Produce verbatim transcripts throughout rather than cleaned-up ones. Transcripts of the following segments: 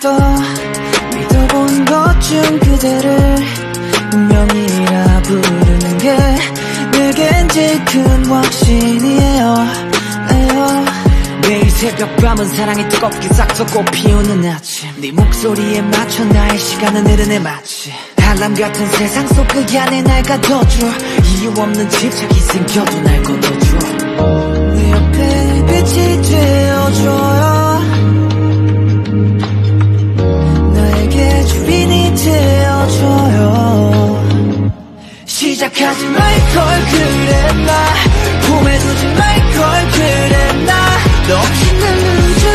처음부터 믿어본 것 중 그대를 운명이라 부르는 게 내겐 제일 큰 확신이에요. 에요. 매일 새벽 밤은 사랑이 뜨겁게 싹서고 피우는 아침 네 목소리에 맞춰 나의 시간은 흐르네 마치 알람 같은 세상 속 그 안에 날 가둬줘 이유 없는 집착이 생겨도 날 걷어줘 내 옆에 빛이 되어줘요 나에게 주인이 되어줘요 시작하지 말걸 그랬나 품에 두지 말걸 그랬나 너 없이 난 늦어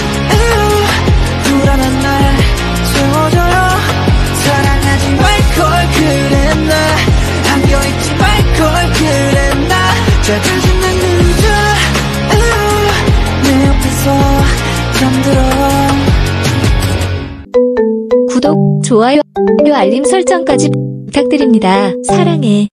불안한 날 채워줘요 사랑하지 말걸 그랬나 안겨있지 말걸 그랬나 저까지 난 늦어 내 옆에서 잠들어 구독, 좋아요, 알림 설정까지 부탁드립니다. 사랑해.